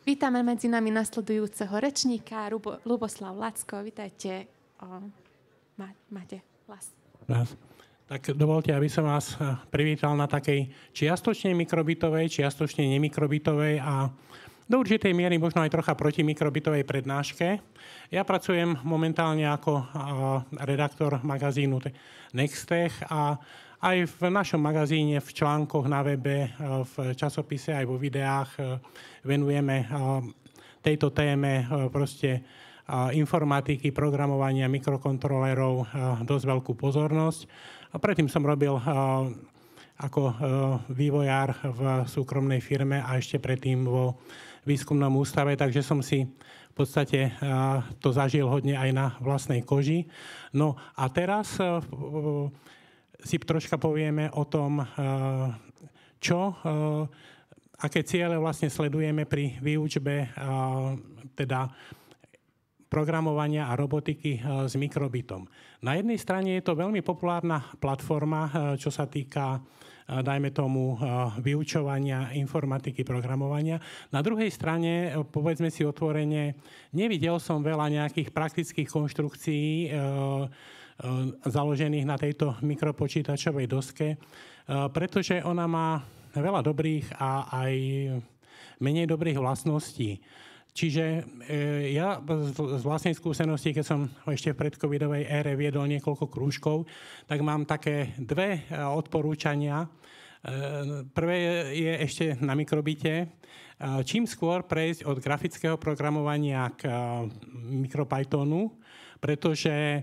Vítame medzi nami nasledujúceho rečníka, Ľuboslav Lacko. Vítajte. Máte hlas. Tak dovolte, aby som vás privítal na takej čiastočne mikrobitovej, čiastočne nemikrobitovej a do určitej miery možno aj trocha protimikrobitovej prednáške. Ja pracujem momentálne ako redaktor magazínu Nextech a aj v našom magazíne, v článkoch na webe, v časopise aj vo videách venujeme tejto téme proste informatiky, programovania mikrokontrolerov dosť veľkú pozornosť. A predtým som robil ako vývojár v súkromnej firme a ešte predtým vo výskumnom ústave, takže som si v podstate to zažil hodne aj na vlastnej koži. No a teraz si troška povieme o tom, aké ciele vlastne sledujeme pri výučbe teda programovania a robotiky s mikrobitom. Na jednej strane je to veľmi populárna platforma, čo sa týka, dajme tomu, vyučovania informatiky, programovania. Na druhej strane, povedzme si otvorene, nevidel som veľa nejakých praktických konštrukcií založených na tejto mikropočítačovej doske, pretože ona má veľa dobrých a aj menej dobrých vlastností. Čiže ja z vlastnej skúsenosti, keď som ešte v predcovidovej ére viedol niekoľko krúžkov, tak mám také dve odporúčania. Prvé je ešte na mikrobite. Čím skôr prejsť od grafického programovania k MicroPythonu, pretože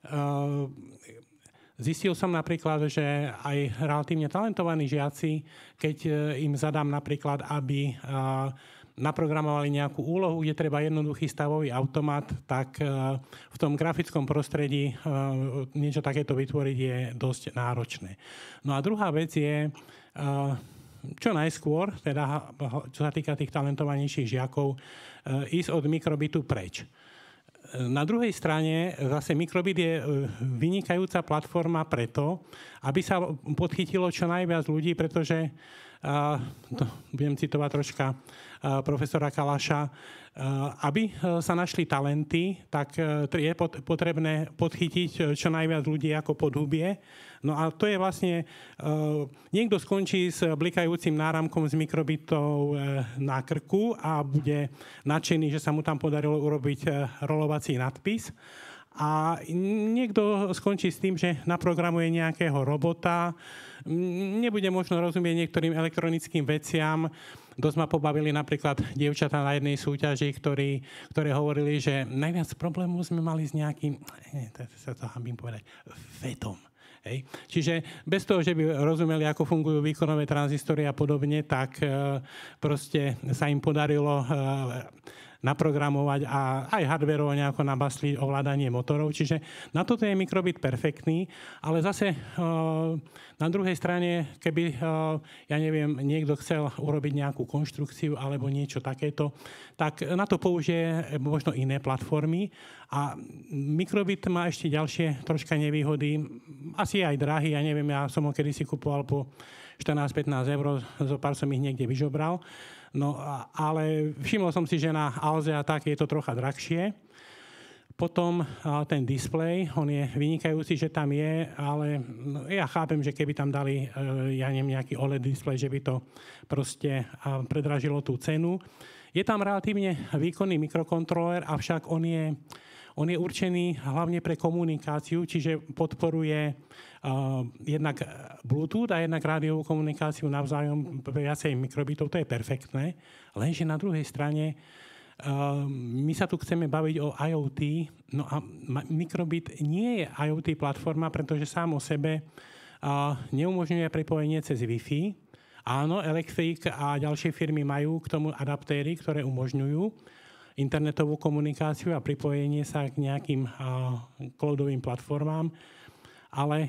zistil som napríklad, že aj relatívne talentovaní žiaci, keď im zadám napríklad, aby naprogramovali nejakú úlohu, kde treba jednoduchý stavový automat, tak v tom grafickom prostredí niečo takéto vytvoriť je dosť náročné. No a druhá vec je, čo najskôr, teda čo sa týka tých talentovanejších žiakov, ísť od mikrobitu preč. Na druhej strane zase mikrobit je vynikajúca platforma preto, aby sa podchytilo čo najviac ľudí, pretože budem citovať troška profesora Kalaša, aby sa našli talenty, tak je potrebné podchytiť čo najviac ľudí ako podhubie. No a to je vlastne, niekto skončí s blikajúcim náramkom s mikrobitou na krku a bude nadšený, že sa mu tam podarilo urobiť rolovací nadpis. A niekto skončí s tým, že naprogramuje nejakého robota, nebude možno rozumieť niektorým elektronickým veciam. Dosť ma pobavili napríklad dievčatá na jednej súťaži, ktoré hovorili, že najviac problémov sme mali s nejakým, sa to hambím povedať, vedom. Hej. Čiže bez toho, že by rozumeli, ako fungujú výkonové tranzistory a podobne, tak proste sa im podarilo naprogramovať a aj hardwareovo nejako nabasliť ovládanie motorov. Čiže na toto je mikrobit perfektný, ale zase na druhej strane, keby, ja neviem, niekto chcel urobiť nejakú konštrukciu alebo niečo takéto, tak na to použije možno iné platformy a mikrobit má ešte ďalšie troška nevýhody. Asi aj drahý, ja neviem, ja som ho kedysi kupoval po 14-15 eur, zo pár som ich niekde vyžobral. No, ale všimol som si, že na Alze a tak je to trocha drahšie. Potom ten displej, on je vynikajúci, že tam je, ale ja chápem, že keby tam dali, ja neviem, nejaký OLED displej, že by to proste predražilo tú cenu. Je tam relatívne výkonný mikrokontroler, avšak on je určený hlavne pre komunikáciu, čiže podporuje jednak Bluetooth a jednak rádiovú komunikáciu navzájom viacej mikrobitov. To je perfektné. Lenže na druhej strane my sa tu chceme baviť o IoT. No a mikrobit nie je IoT platforma, pretože sám o sebe neumožňuje prepojenie cez Wi-Fi. Áno, Electric a ďalšie firmy majú k tomu adaptéry, ktoré umožňujú internetovú komunikáciu a pripojenie sa k nejakým cloudovým platformám, ale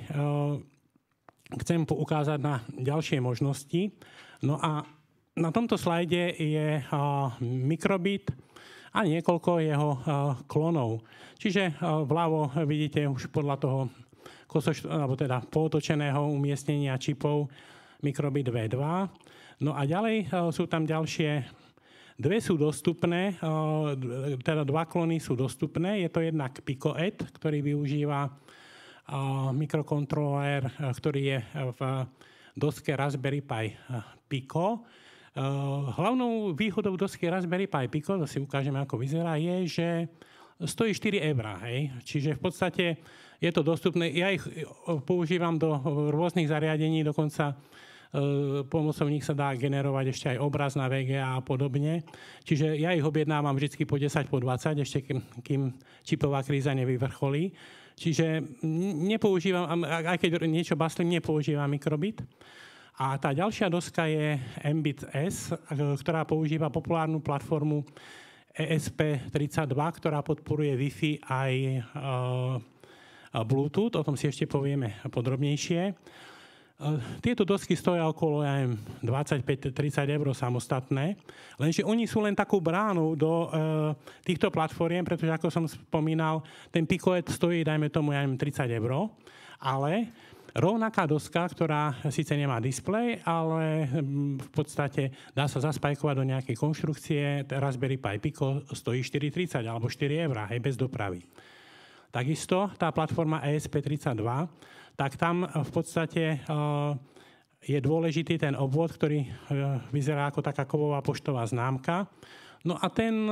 chcem poukázať na ďalšie možnosti. No a na tomto slajde je mikrobit a niekoľko jeho klonov. Čiže vľavo vidíte už podľa toho alebo teda pootočeného umiestnenia čipov mikrobit V2. No a ďalej sú tam ďalšie Dve sú dostupné, teda dva klony sú dostupné. Je to jednak PicoEd, ktorý využíva mikrokontrolér, ktorý je v doske Raspberry Pi Pico. Hlavnou výhodou dosky Raspberry Pi Pico, to si ukážeme, ako vyzerá, je, že stojí 4 €, hej. Čiže v podstate je to dostupné. Ja ich používam do rôznych zariadení, dokonca pomocou nich sa dá generovať ešte aj obraz na VGA a podobne. Čiže ja ich objednávam vždy po 10, po 20, ešte kým čipová kríza nevyvrcholí. Čiže nepoužívam, aj keď niečo baslím, nepoužívam mikrobit. A tá ďalšia doska je Mbit S, ktorá používa populárnu platformu ESP32, ktorá podporuje Wi-Fi aj Bluetooth. O tom si ešte povieme podrobnejšie. Tieto dosky stoja okolo 25-30 € samostatné, lenže oni sú len takou bránou do týchto platformiem, pretože ako som spomínal, ten PicoEd stojí, dajme tomu, 30 €, ale rovnaká doska, ktorá síce nemá displej, ale v podstate dá sa zaspajkovať do nejakej konštrukcie, Raspberry Pi Pico stojí 4,30 alebo 4 €, hej, bez dopravy. Takisto tá platforma ESP32, tak tam v podstate je dôležitý ten obvod, ktorý vyzerá ako taká kovová poštová známka. No a ten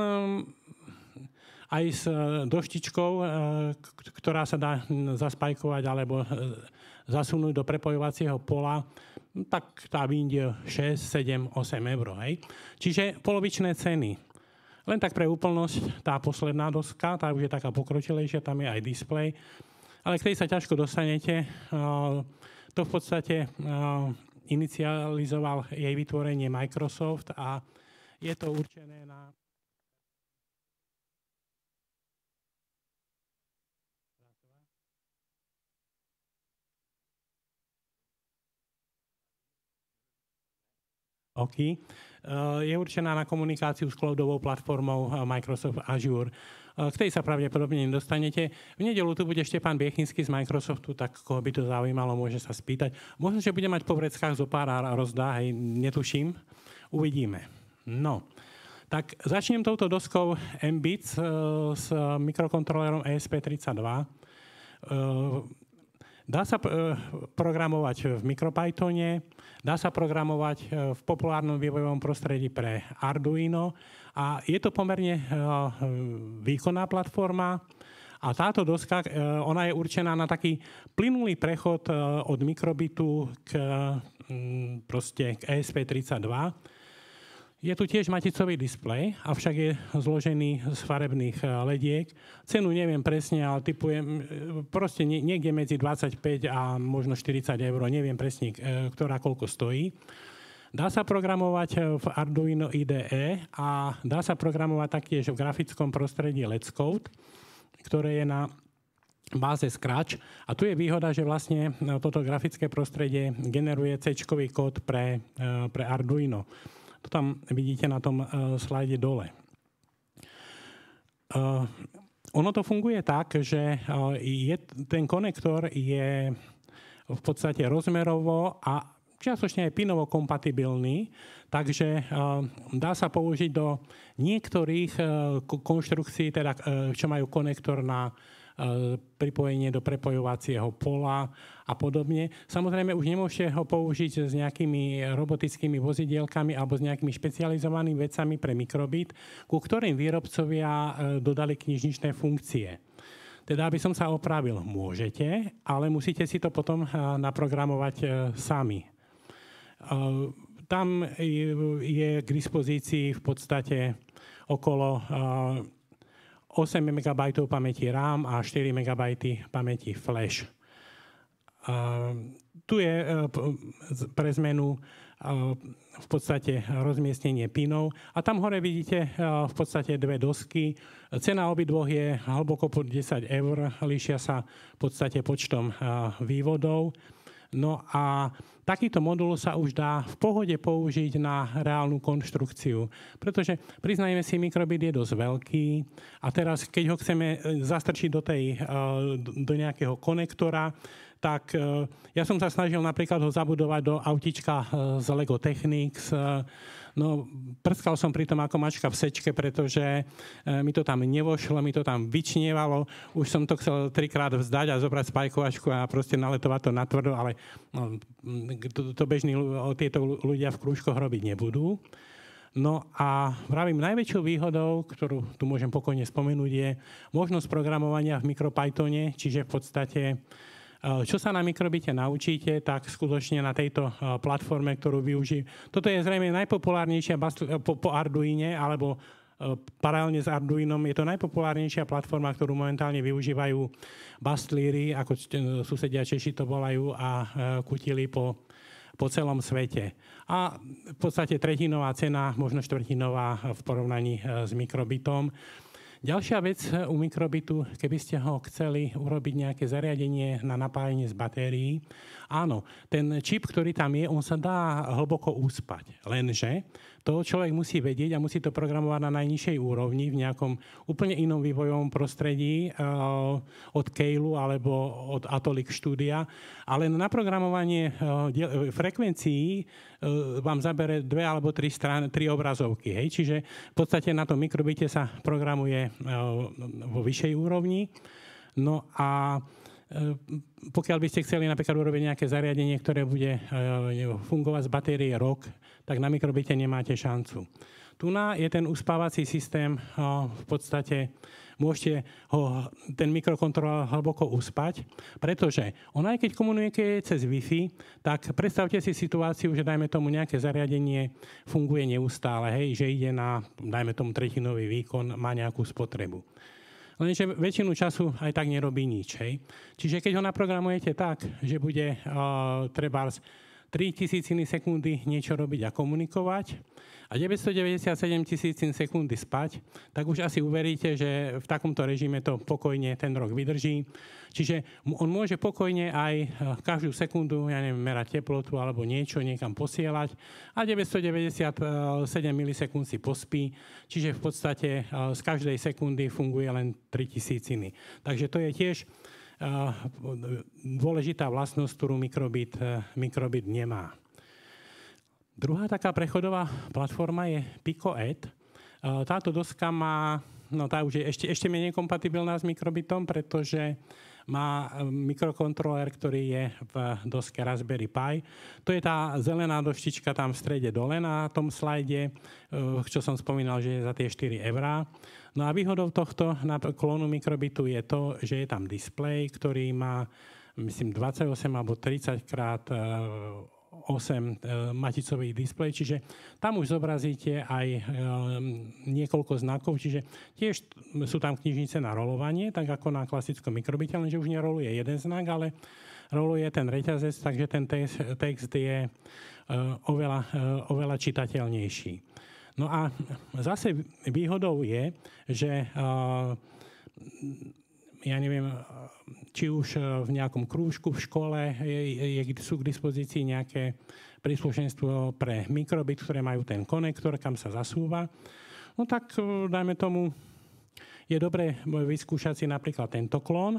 aj s doštičkou, ktorá sa dá zaspajkovať alebo zasunúť do prepojovacieho pola, tak tá vyjde 6, 7, 8 €. Hej. Čiže polovičné ceny. Len tak pre úplnosť, tá posledná doska, tá už je taká pokročilejšia, tam je aj displej, ale k tej sa ťažko dostanete. To v podstate inicializoval jej vytvorenie Microsoft a je to určené na... OK. Je určená na komunikáciu s cloudovou platformou Microsoft Azure. K tej sa pravdepodobne nedostanete. V nedeľu tu bude Štefan Biechinský z Microsoftu, tak koho by to zaujímalo, môže sa spýtať. Možno, že bude mať po vreckách zo pár a rozdá, hej, netuším. Uvidíme. No, tak začnem touto doskou Mbit s mikrokontrolérom ESP32. Dá sa programovať v MicroPythone, dá sa programovať v populárnom vývojovom prostredí pre Arduino a je to pomerne výkonná platforma a táto doska, ona je určená na taký plynulý prechod od mikrobitu k ESP32. Je tu tiež maticový displej, avšak je zložený z farebných lediek. Cenu neviem presne, ale typujem proste niekde medzi 25 a možno 40 €, neviem presne, ktorá koľko stojí. Dá sa programovať v Arduino IDE a dá sa programovať taktiež v grafickom prostredí Let's Code, ktoré je na báze Scratch. A tu je výhoda, že vlastne toto grafické prostredie generuje C-čkový kód pre Arduino. To tam vidíte na tom slajde dole. Ono to funguje tak, že ten konektor je v podstate rozmerovo a čiastočne aj pinovo kompatibilný, takže dá sa použiť do niektorých konštrukcií, teda, čo majú konektor na pripojenie do prepojovacieho pola a podobne. Samozrejme, už nemôžete ho použiť s nejakými robotickými vozidielkami alebo s nejakými špecializovanými vecami pre mikrobit, ku ktorým výrobcovia dodali knižničné funkcie. Teda, aby som sa opravil, môžete, ale musíte si to potom naprogramovať sami. Tam je k dispozícii v podstate okolo 8 MB pamäti RAM a 4 MB pamäti flash. Tu je pre zmenu v podstate rozmiestnenie pinov a tam hore vidíte v podstate dve dosky. Cena obidvoch je hlboko pod 10 €, líšia sa v podstate počtom vývodov. No a takýto modul sa už dá v pohode použiť na reálnu konštrukciu, pretože priznajme si, mikrobit je dosť veľký a teraz, keď ho chceme zastrčiť do nejakého konektora, tak ja som sa snažil napríklad ho zabudovať do autíčka z Lego Technics. No, prskal som pri tom ako mačka v sečke, pretože mi to tam nevošlo, mi to tam vyčnievalo. Už som to chcel 3-krát vzdať a zobrať spajkovačku a proste naletovať to natvrdo, ale no, to bežní tieto ľudia v krúžkoch robiť nebudú. No a vravím, najväčšou výhodou, ktorú tu môžem pokojne spomenúť, je možnosť programovania v MicroPythone, čiže v podstate, čo sa na mikrobite naučíte, tak skutočne na tejto platforme, ktorú využijem. Toto je zrejme najpopulárnejšia po Arduine, alebo paralelne s Arduinom je to najpopulárnejšia platforma, ktorú momentálne využívajú bastlíri, ako susedia Češi to volajú, a kutili po celom svete. A v podstate tretinová cena, možno štvrtinová v porovnaní s mikrobitom. Ďalšia vec u mikrobitu, keby ste ho chceli urobiť nejaké zariadenie na napájenie z batérií, áno, ten čip, ktorý tam je, on sa dá hlboko uspať. Lenže to človek musí vedieť a musí to programovať na najnižšej úrovni v nejakom úplne inom vývojovom prostredí od Keilu alebo od Atolik štúdia. Ale na naprogramovanie frekvencií vám zabere 2 alebo 3 obrazovky. Hej? Čiže v podstate na tom mikrobite sa programuje vo vyššej úrovni. No a pokiaľ by ste chceli napríklad urobiť nejaké zariadenie, ktoré bude fungovať z batérie rok, tak na mikrobite nemáte šancu. Tu je ten uspávací systém, v podstate môžete ten mikrokontroler hlboko uspať, pretože on aj keď komunikuje cez Wi-Fi, tak predstavte si situáciu, že dajme tomu nejaké zariadenie funguje neustále, hej, že ide na, dajme tomu, tretinový výkon, má nejakú spotrebu. Lenže väčšinu času aj tak nerobí nič. Hej. Čiže keď ho naprogramujete tak, že bude trebárs 3000 sekundy niečo robiť a komunikovať a 997 000 sekundy spať, tak už asi uveríte, že v takomto režime to pokojne ten rok vydrží. Čiže on môže pokojne aj každú sekundu, ja neviem, merať teplotu alebo niečo niekam posielať a 997 milisekúnd si pospí, čiže v podstate z každej sekundy funguje len 3000. Takže to je tiež dôležitá vlastnosť, ktorú mikrobit nemá. Druhá taká prechodová platforma je PicoEd. Táto doska má, no tá už je ešte menej kompatibilná s mikrobitom, pretože má mikrokontroler, ktorý je v doske Raspberry Pi. To je tá zelená doštička tam v strede dole na tom slajde, čo som spomínal, že je za tie 4 €. No a výhodou tohto klónu mikrobitu je to, že je tam displej, ktorý má, myslím, 28 alebo 30x8 maticový displej, čiže tam už zobrazíte aj niekoľko znakov, čiže tiež sú tam knižnice na rolovanie, tak ako na klasickom mikrobite, lenže už neroluje jeden znak, ale roluje ten reťazec, takže ten text je oveľa čitateľnejší. No a zase výhodou je, že ja neviem, či už v nejakom krúžku v škole sú k dispozícii nejaké príslušenstvo pre mikrobit, ktoré majú ten konektor, kam sa zasúva. No tak, dajme tomu, je dobré vyskúšať si napríklad tento klón,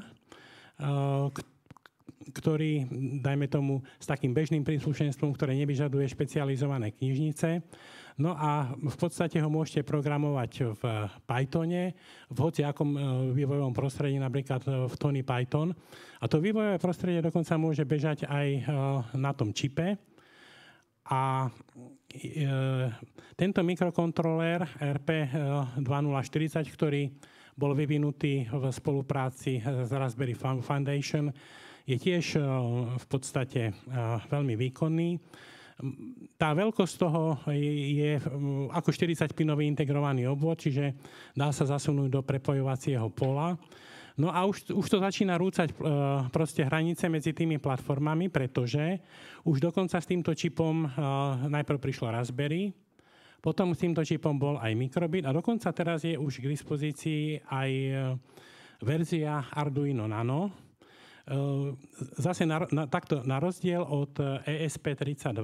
ktorý, dajme tomu, s takým bežným príslušenstvom, ktoré nevyžaduje špecializované knižnice. No a v podstate ho môžete programovať v Pythone, v hociakom vývojovom prostredí, napríklad v Tony Python. A to vývojové prostredie dokonca môže bežať aj na tom čipe. A tento mikrokontroler RP2040, ktorý bol vyvinutý v spolupráci s Raspberry Foundation, je tiež v podstate veľmi výkonný. Tá veľkosť toho je ako 40-pinový integrovaný obvod, čiže dá sa zasunúť do prepojovacieho pola. No a už to začína rúcať proste hranice medzi tými platformami, pretože už dokonca s týmto čipom najprv prišlo Raspberry, potom s týmto čipom bol aj mikrobit a dokonca teraz je už k dispozícii aj verzia Arduino Nano. Zase takto na rozdiel od ESP32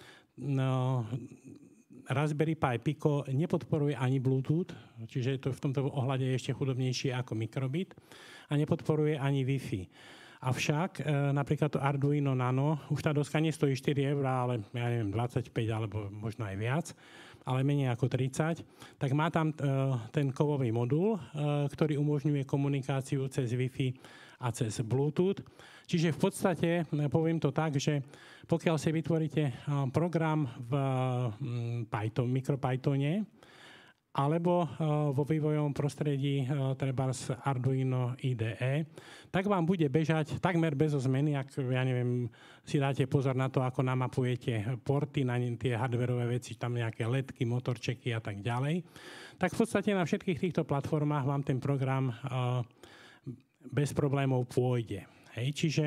Raspberry Pi Pico nepodporuje ani Bluetooth, čiže to v tomto ohľade je ešte chudobnejšie ako mikrobit a nepodporuje ani Wi-Fi. Avšak napríklad to Arduino Nano, už tá doska nestojí 4 €, ale ja neviem, 25 alebo možno aj viac, ale menej ako 30, tak má tam ten kovový modul, ktorý umožňuje komunikáciu cez Wi-Fi a cez Bluetooth. Čiže v podstate, poviem to tak, že pokiaľ si vytvoríte program v MicroPythone, alebo vo vývojovom prostredí trebárs Arduino IDE, tak vám bude bežať takmer bez zmeny, ak, ja neviem, si dáte pozor na to, ako namapujete porty na tie hardwareové veci, tam nejaké ledky, motorčeky a tak ďalej. Tak v podstate na všetkých týchto platformách vám ten program bez problémov pôjde. Hej, čiže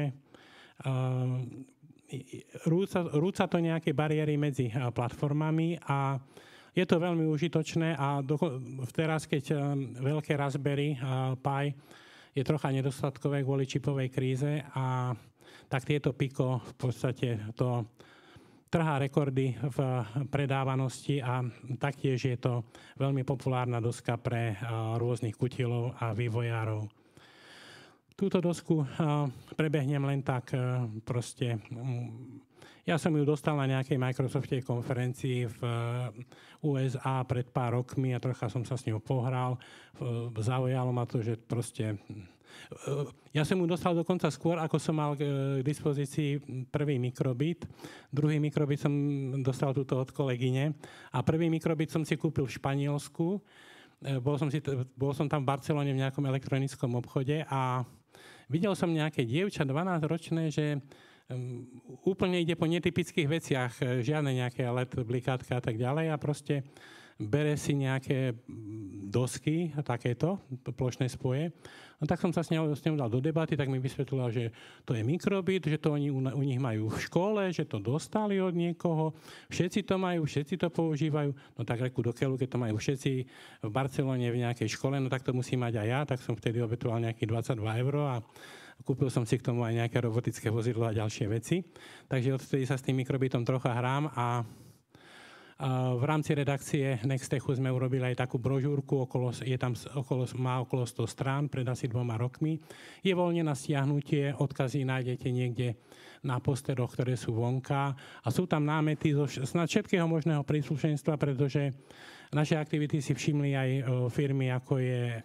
rúca to nejaké bariéry medzi platformami a je to veľmi užitočné a teraz, keď veľké Raspberry Pi je trocha nedostatkové kvôli čipovej kríze, a tak tieto Pico v podstate to trhá rekordy v predávanosti a taktiež je to veľmi populárna doska pre rôznych kutilov a vývojárov. Túto dosku prebehnem len tak proste. Ja som ju dostal na nejakej Microsoftovej konferencii v USA pred pár rokmi a trocha som sa s ňou pohral. Zaujalo ma to, že proste... Ja som ju dostal dokonca skôr, ako som mal k dispozícii prvý mikrobit. Druhý mikrobit som dostal túto od kolegyne. A prvý mikrobit som si kúpil v Španielsku. Bol som tam v Barcelone v nejakom elektronickom obchode a videl som nejaké dievča 12-ročné, že úplne ide po netypických veciach, žiadne nejaké LED blikátka a tak ďalej a proste bere si nejaké dosky, takéto plošné spoje. No tak som sa s ňou dal do debaty, tak mi vysvetlila, že to je mikrobit, že to oni u nich majú v škole, že to dostali od niekoho, všetci to majú, všetci to používajú. No tak reku do keľu, keď to majú všetci v Barcelone v nejakej škole, no tak to musím mať aj ja, tak som vtedy obetoval nejakých 22 € a kúpil som si k tomu aj nejaké robotické vozidlo a ďalšie veci. Takže odtedy sa s tým mikrobitom trocha hrám a v rámci redakcie Nextechu sme urobili aj takú brožúrku, má okolo 100 strán, pred asi 2 rokmi. Je voľne na stiahnutie, odkazy nájdete niekde na posteroch, ktoré sú vonka a sú tam námety zo snad všetkého možného príslušenstva, pretože naše aktivity si všimli aj firmy, ako je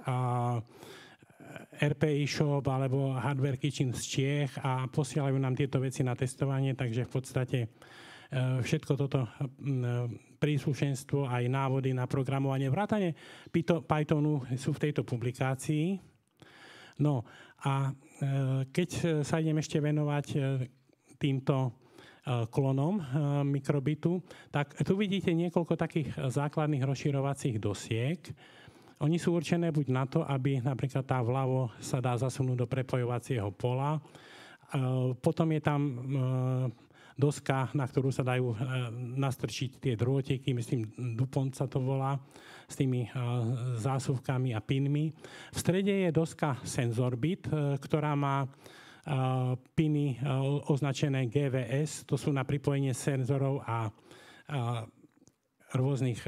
RPI Shop alebo Hardware Kitchen z Čiech a posielajú nám tieto veci na testovanie, takže v podstate všetko toto príslušenstvo, aj návody na programovanie, vrátane Pythonu sú v tejto publikácii. No a keď sa idem ešte venovať týmto klonom mikrobitu, tak tu vidíte niekoľko takých základných rozširovacích dosiek. Oni sú určené buď na to, aby napríklad tá vľavo sa dá zasunúť do prepojovacieho pola. Potom je tam doska, na ktorú sa dajú nastrčiť tie drôteky, myslím, DuPont sa to volá, s tými zásuvkami a pinmi. V strede je doska SensorBit, ktorá má piny označené GVS, to sú na pripojenie senzorov a rôznych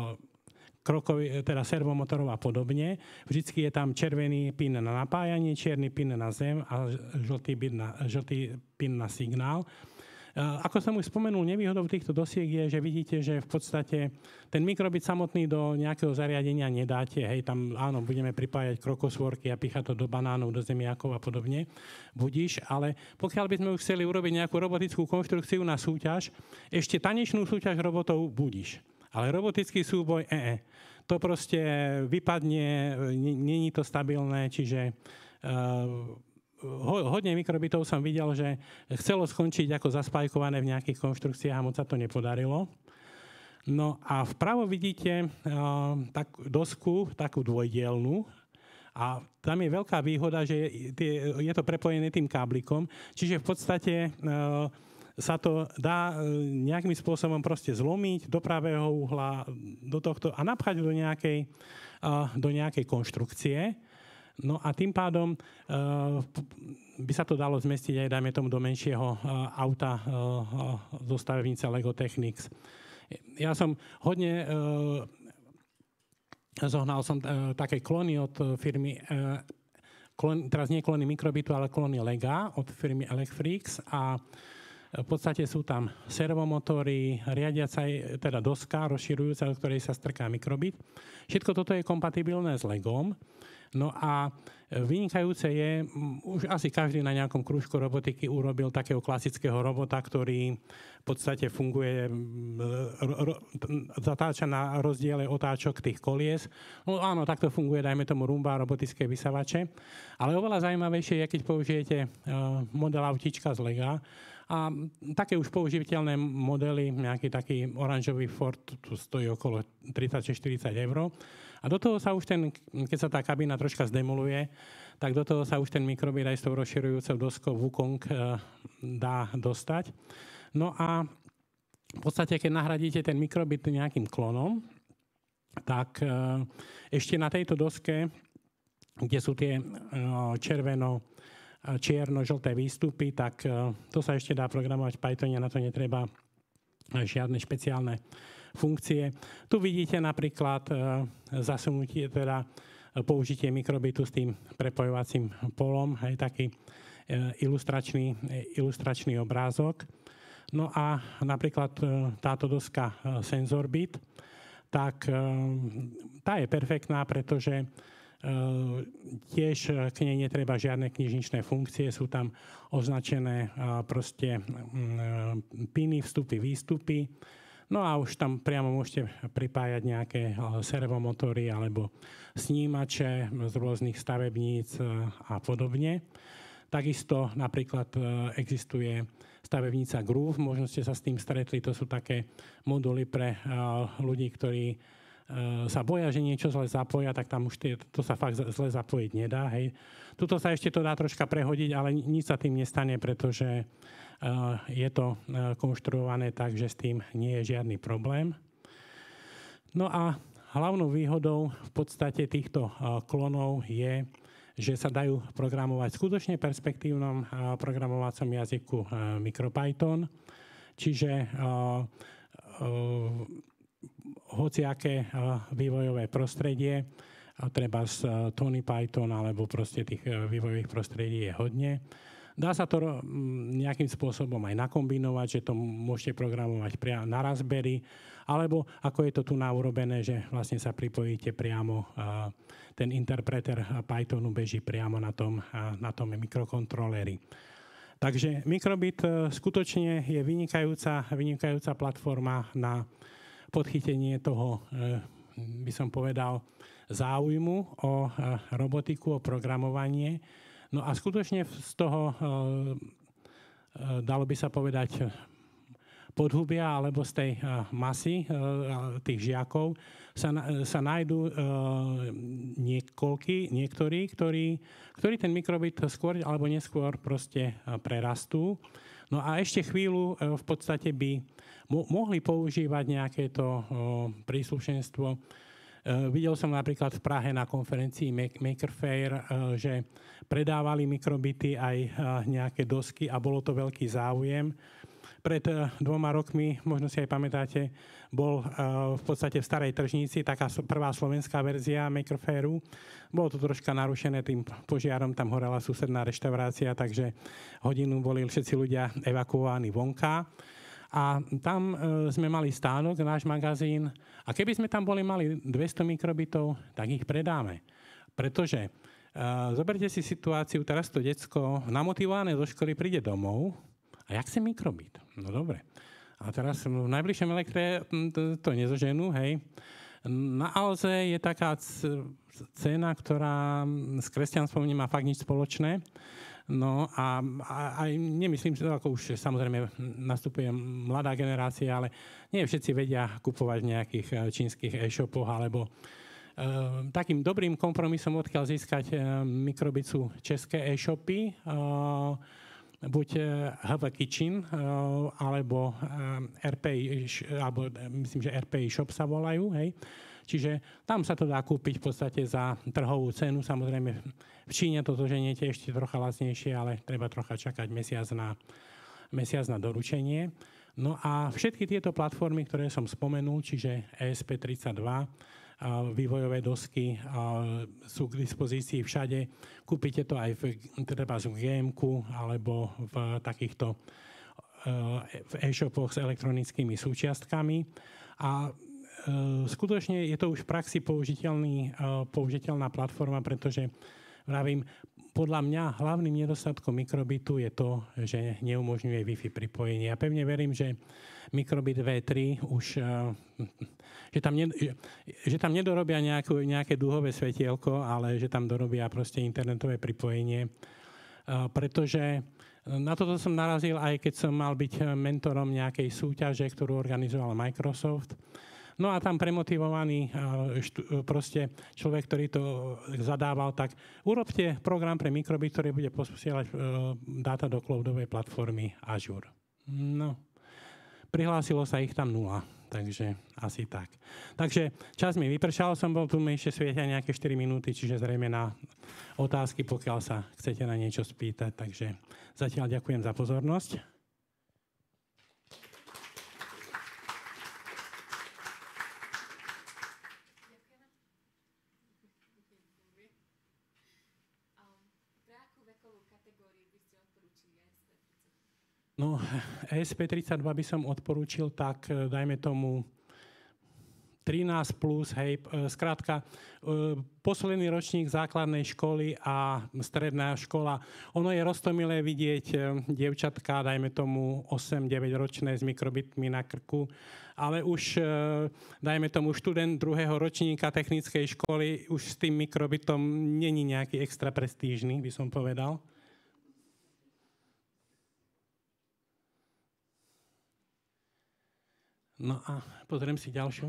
teda servomotorov a podobne. Vždycky je tam červený pin na napájanie, čierny pin na zem a žltý pin na signál. Ako som už spomenul, nevýhodou týchto dosiek je, že vidíte, že v podstate ten mikrobit samotný do nejakého zariadenia nedáte. Hej, tam áno, budeme pripájať krokosvorky a píchať to do banánov, do zemiakov a podobne. Budíš, ale pokiaľ by sme už chceli urobiť nejakú robotickú konštrukciu na súťaž, ešte tanečnú súťaž robotov budíš. Ale robotický súboj, to proste vypadne, není to stabilné, čiže hodne mikrobitov som videl, že chcelo skončiť ako zaspajkované v nejakých konštrukciách a moc sa to nepodarilo. No a vpravo vidíte dosku, takú dvojdielnu, a tam je veľká výhoda, že je to prepojené tým káblikom, čiže v podstate sa to dá nejakým spôsobom proste zlomiť do pravého uhla, do tohto a napchať do nejakej konštrukcie. No a tým pádom by sa to dalo zmestiť aj, dajme tomu, do menšieho auta zo stavebnice Lego Technics. Ja som hodne zohnal som také klony od firmy teraz nie klony mikrobitu, ale klony Lega od firmy Elecfreaks a v podstate sú tam servomotory, riadiaca teda doska rozširujúca, do ktorej sa strká mikrobit. Všetko toto je kompatibilné s Legom. No a vynikajúce je, už asi každý na nejakom krúžku robotiky urobil takého klasického robota, ktorý v podstate funguje, zatáča na rozdiele otáčok tých kolies. No áno, takto funguje, dajme tomu rumba, robotické vysavače. Ale oveľa zaujímavejšie je, keď použijete model autíčka z Lega, a také už použiteľné modely, nejaký taký oranžový Ford, tu stojí okolo 30-40 eur. A do toho sa už keď sa tá kabína troška zdemoluje, tak do toho sa už ten mikrobit aj s tou rozširujúcou doskou Wukong dá dostať. No a v podstate, keď nahradíte ten mikrobit nejakým klonom, tak ešte na tejto doske, kde sú tie čierno-žlté výstupy, tak to sa ešte dá programovať v Pythone, na to netreba žiadne špeciálne funkcie. Tu vidíte napríklad zasunutie, teda použitie mikrobitu s tým prepojovacím polom, aj taký ilustračný obrázok. No a napríklad táto doska SensorBit, tak tá je perfektná, pretože tiež k nej netreba žiadne knižničné funkcie, sú tam označené proste piny, vstupy, výstupy. No a už tam priamo môžete pripájať nejaké servomotory alebo snímače z rôznych stavebníc a podobne. Takisto napríklad existuje stavebnica Groove, možno ste sa s tým stretli, to sú také moduly pre ľudí, ktorí sa boja, že niečo zle zapoja, tak tam už to sa fakt zle zapojiť nedá. Hej. Tuto sa ešte to dá troška prehodiť, ale nič sa tým nestane, pretože je to konštruované tak, že s tým nie je žiadny problém. No a hlavnou výhodou v podstate týchto klonov je, že sa dajú programovať v skutočne perspektívnom programovacom jazyku MicroPython, čiže hociaké vývojové prostredie, treba z Tony Python alebo proste tých vývojových prostredí je hodne. Dá sa to nejakým spôsobom aj nakombinovať, že to môžete programovať priamo na Raspberry, alebo ako je to tu urobené, že vlastne sa pripojíte priamo, ten interpreter Pythonu beží priamo na tom mikrokontroléri. Takže Microbit skutočne je vynikajúca platforma na podchytenie toho, by som povedal, záujmu o robotiku, o programovanie. No a skutočne z toho, dalo by sa povedať, podhubia alebo z tej masy tých žiakov sa nájdú niektorí, ktorí ten mikrobit skôr alebo neskôr proste prerastú. No a ešte chvíľu v podstate by mohli používať nejaké to príslušenstvo. Videl som napríklad v Prahe na konferencii Maker Faire, že predávali mikrobity aj nejaké dosky a bolo to veľký záujem. Pred 2 rokmi, možno si aj pamätáte, bol v podstate v Starej tržnici taká prvá slovenská verzia Maker Fairu. Bolo to troška narušené tým požiarom, tam horela susedná reštaurácia, takže hodinu boli všetci ľudia evakuovaní vonka. A tam sme mali stánok, náš magazín, a keby sme tam mali 200 mikrobitov, tak ich predáme. Pretože zoberte si situáciu, teraz to decko namotivované do školy príde domov, a jak chce mikrobit? No dobre. A teraz v najbližšom elektre to nezoženú, hej. Na Alze je taká cena, ktorá s kresťanstvom nemá fakt nič spoločné. No a aj nemyslím si to, ako už samozrejme nastupuje mladá generácia, ale nie všetci vedia kupovať v nejakých čínskych e-shopoch, alebo takým dobrým kompromisom, odkiaľ získať mikrobit, sú české e-shopy, buď HV Kitchen, alebo RPI, alebo myslím, že RPI Shop sa volajú, hej. Čiže tam sa to dá kúpiť v podstate za trhovú cenu. Samozrejme v Číne to zoženiete ešte trocha lacnejšie, ale treba trocha čakať mesiac na doručenie. No a všetky tieto platformy, ktoré som spomenul, čiže ESP32, vývojové dosky sú k dispozícii všade. Kúpite to aj v GM-ku alebo v takýchto v e-shopoch s elektronickými súčiastkami. A skutočne je to už v praxi použiteľná platforma, pretože vravím, podľa mňa hlavným nedostatkom mikrobitu je to, že neumožňuje Wi-Fi pripojenie. Ja pevne verím, že mikrobit V3 už, že tam nedorobia nejaké dúhové svetielko, ale že tam dorobia proste internetové pripojenie. Pretože na toto som narazil, aj keď som mal byť mentorom nejakej súťaže, ktorú organizoval Microsoft. No a tam premotivovaný proste človek, ktorý to zadával, tak urobte program pre mikrobit, ktorý bude posielať dáta do cloudovej platformy Azure. No, prihlásilo sa ich tam 0, takže asi tak. Takže čas mi vypršal, som bol tu, mi ešte svietia nejaké 4 minúty, čiže zrejme na otázky, pokiaľ sa chcete na niečo spýtať. Takže zatiaľ ďakujem za pozornosť. No, ESP32 by som odporúčil tak, dajme tomu 13 plus, hej, skrátka, posledný ročník základnej školy a stredná škola. Ono je roztomilé vidieť dievčatka, dajme tomu 8-9 ročné s mikrobitmi na krku, ale už, dajme tomu, študent druhého ročníka technickej školy už s tým mikrobitom není nejaký extra prestížny, by som povedal. No a pozriem si ďalšiu.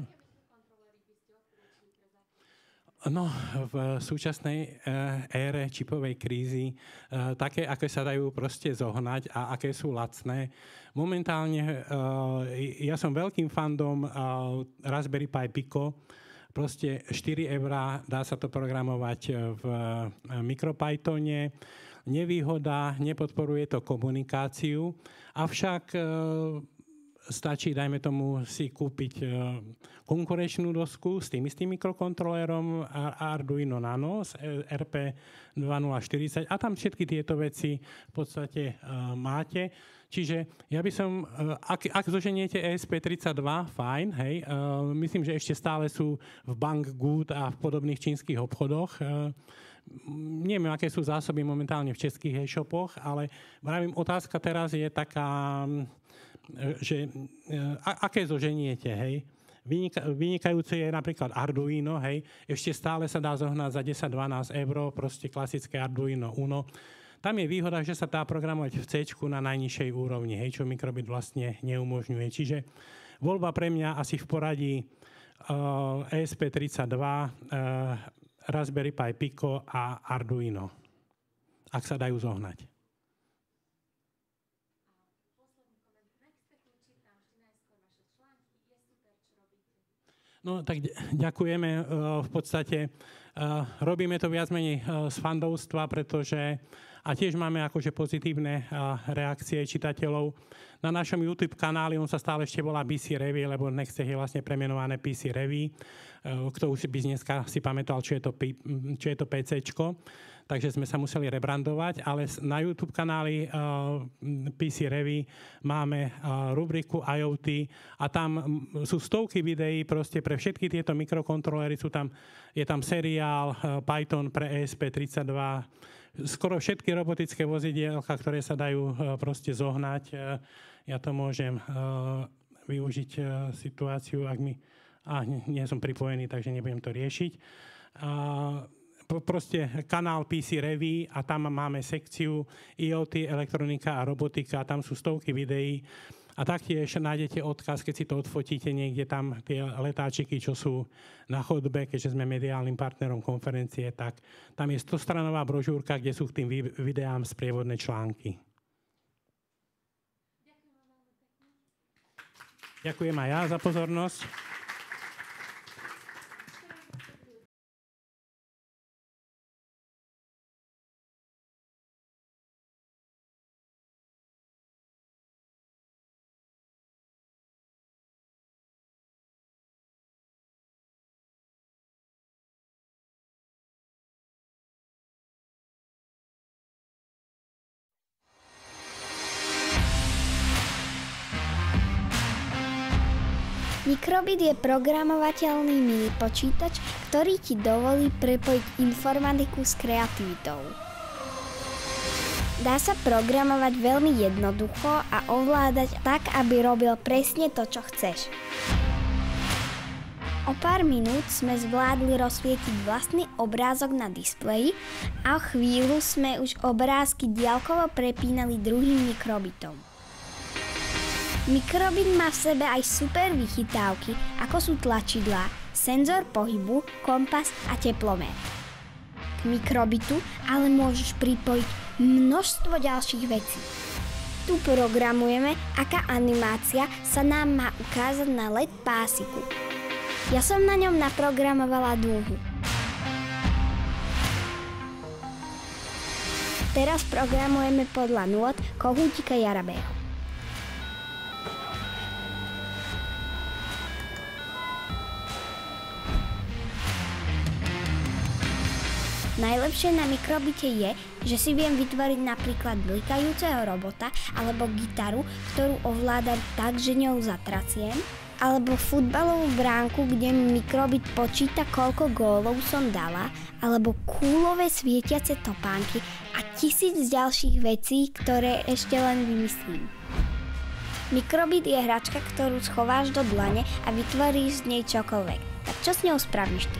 No, v súčasnej ére čipovej krízy, také, aké sa dajú proste zohnať a aké sú lacné. Momentálne, ja som veľkým fandom Raspberry Pi Pico, proste 4 €, dá sa to programovať v MicroPythone. Nevýhoda, nepodporuje to komunikáciu, avšak stačí, dajme tomu, si kúpiť konkurenčnú dosku s tým istým mikrokontrolérom Arduino Nano z RP2040 a tam všetky tieto veci v podstate máte. Čiže ja by som, ak zoženiete ESP32, fajn, hej, myslím, že ešte stále sú v Banggood a v podobných čínskych obchodoch. Neviem, aké sú zásoby momentálne v českých e-shopoch, ale vravím, otázka teraz je taká, že aké zoženiete, hej. Vynikajúce je napríklad Arduino, hej. Ešte stále sa dá zohnať za 10-12 €, proste klasické Arduino Uno. Tam je výhoda, že sa dá programovať v C na najnižšej úrovni, hej, čo mikrobit vlastne neumožňuje. Čiže voľba pre mňa asi v poradí ESP32, Raspberry Pi Pico a Arduino, ak sa dajú zohnať. No tak ďakujeme. V podstate robíme to viac menej z fandovstva, pretože a tiež máme akože pozitívne reakcie čitateľov. Na našom YouTube kanáli, on sa stále ešte volá PC Revy, lebo Nextech je vlastne premenované PC Revy. Kto už by dneska si pamätal, čo je to PCčko. Takže sme sa museli rebrandovať, ale na YouTube kanáli PC Revy máme rubriku IoT a tam sú stovky videí proste pre všetky tieto mikrokontrolery. Je tam seriál Python pre ESP32, skoro všetky robotické vozidielka, ktoré sa dajú proste zohnať. Ja to môžem využiť situáciu, ak mi... nie som pripojený, takže nebudem to riešiť. Proste kanál PC Revy a tam máme sekciu IoT, elektronika a robotika, tam sú stovky videí a taktiež nájdete odkaz, keď si to odfotíte niekde tam tie letáčiky, čo sú na chodbe, keďže sme mediálnym partnerom konferencie, tak tam je 100-stranová brožúrka, kde sú k tým videám sprievodné články. Ďakujem aj ja za pozornosť. Mikrobit je programovateľný mini počítač, ktorý ti dovolí prepojiť informatiku s kreativitou. Dá sa programovať veľmi jednoducho a ovládať tak, aby robil presne to, čo chceš. O pár minút sme zvládli rozsvietiť vlastný obrázok na displeji a o chvíľu sme už obrázky diaľkovo prepínali druhým mikrobitom. Mikrobit má v sebe aj super vychytávky, ako sú tlačidlá, senzor pohybu, kompas a teplomer. K mikrobitu ale môžeš pripojiť množstvo ďalších vecí. Tu programujeme, aká animácia sa nám má ukázať na LED pásiku. Ja som na ňom naprogramovala dúhu. Teraz programujeme podľa nôt Kohútika Jarabého. Najlepšie na mikrobite je, že si viem vytvoriť napríklad blikajúceho robota alebo gitaru, ktorú ovládam tak, že ňou zatraciem, alebo futbalovú bránku, kde mikrobit počíta, koľko gólov som dala, alebo kúlové svietiace topánky a 1000 ďalších vecí, ktoré ešte len vymyslím. Mikrobit je hračka, ktorú schováš do dlane a vytvoríš z nej čokoľvek. Tak čo s ňou spravíš ty?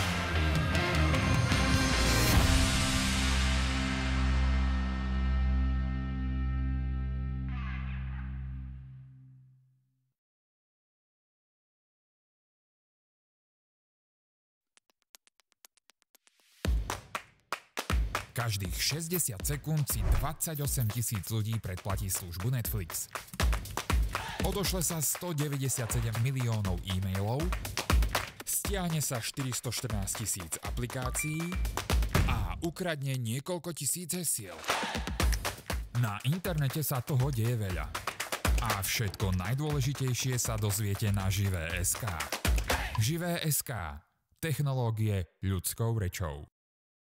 Každých 60 sekúnd si 28 000 ľudí predplatí službu Netflix. Odošle sa 197 miliónov e-mailov, stiahne sa 414 000 aplikácií a ukradne niekoľko tisíc hesiel. Na internete sa toho deje veľa. A všetko najdôležitejšie sa dozviete na Živé.sk. Živé.sk. Technológie ľudskou rečou.